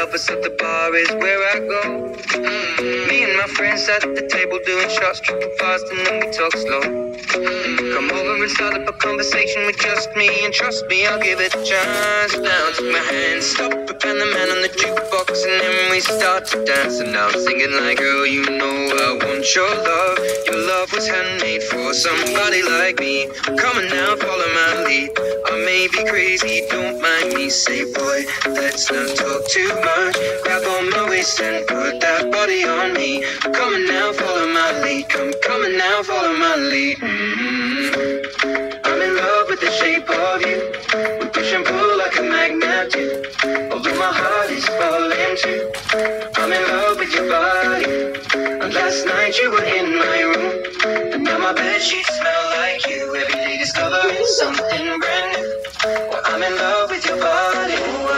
lovers at the bar is where I go. Me and my friends at the table doing shots, tripping fast, and then we talk slow. Come over and start up a conversation with just me, and trust me, I'll give it a chance. Now take my hand, stop it, and the man on the jukebox, and then we start to dance. And now I'm singing like, girl, you know I want your love. Your love was handmade for somebody like me. Come on now, follow my lead. I may be crazy, don't mind me. Say, boy, let's not talk too much. Grab on my waist and put that body on me. Come on now, follow my lead. Come on now, follow my lead. I'm in love with the shape of you. We push and pull like a magnet do. Although my heart is falling too. I'm in love with your body. And last night you were in my room, and now my bedsheets smell like you. Every day discovering something brand new. Well, I'm in love with your body.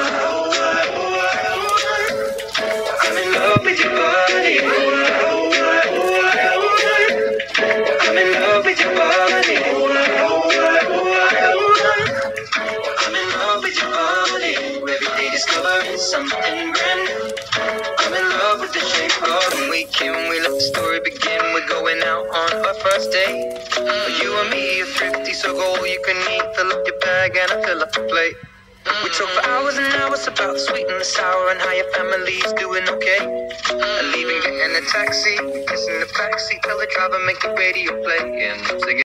I'm in love with your body. I'm in love with your body. I'm in love with your body. Every day discovering something brand new. I'm in love with the shape of the weekend. We let the story begin. We're going out on our first date. You and me are thrifty, so go all you can eat. Fill up your bag and I fill up the plate. We talk for hours and hours about the sweet and the sour, and how your family's doing okay. And leaving, getting a taxi, kissing the backseat, tell the driver make the radio play, and I'm singing.